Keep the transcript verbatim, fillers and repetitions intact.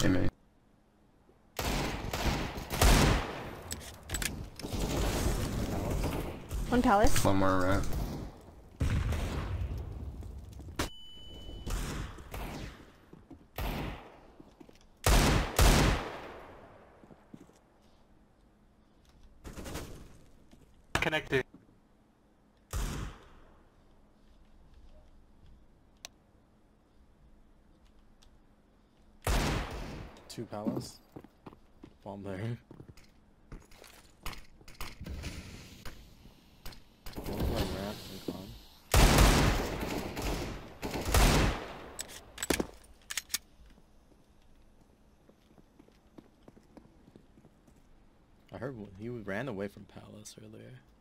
Hey, mate. One palace. One more ramp. Connected. Two palace. Bomb there. One like ramp and con. I heard he ran away from palace earlier.